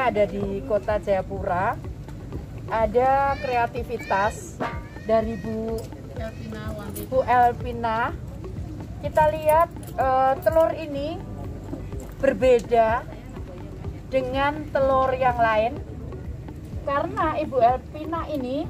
saya ada di Kota Jayapura. Ada kreativitas dari Bu Elvina. Kita lihat telur ini berbeda dengan telur yang lain karena Ibu Elvina ini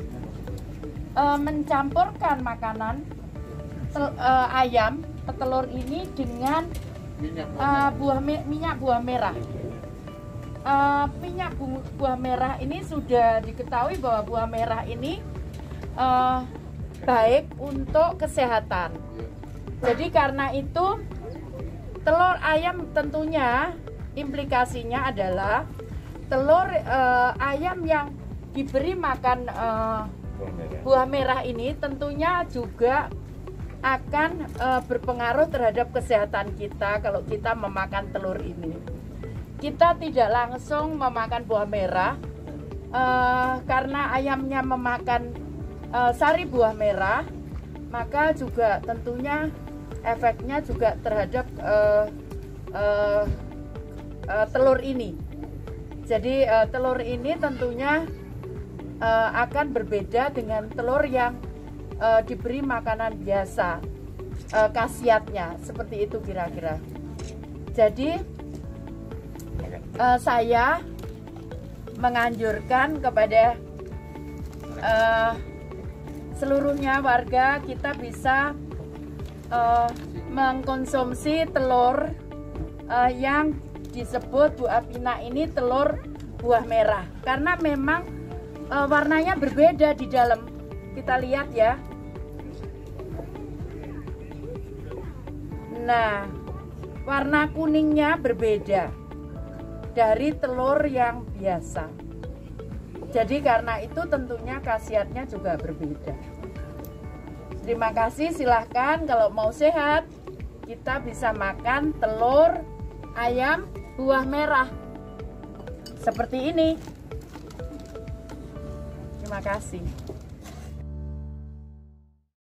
mencampurkan makanan ayam telur ini dengan minyak buah merah. Minyak buah merah ini sudah diketahui bahwa buah merah ini baik untuk kesehatan. Jadi karena itu telur ayam tentunya implikasinya adalah telur ayam yang diberi makan buah merah ini tentunya juga akan berpengaruh terhadap kesehatan kita kalau kita memakan telur ini. Kita tidak langsung memakan buah merah karena ayamnya memakan sari buah merah, maka juga tentunya efeknya juga terhadap telur ini. Jadi telur ini tentunya akan berbeda dengan telur yang diberi makanan biasa, khasiatnya seperti itu kira-kira. Jadi saya menganjurkan kepada seluruhnya warga kita bisa mengkonsumsi telur yang disebut Bu Elvina ini telur buah merah karena memang warnanya berbeda di dalam. Kita lihat ya. Nah, warna kuningnya berbeda dari telur yang biasa. Jadi karena itu tentunya khasiatnya juga berbeda. Terima kasih, silahkan kalau mau sehat kita bisa makan telur ayam buah merah seperti ini. Terima kasih.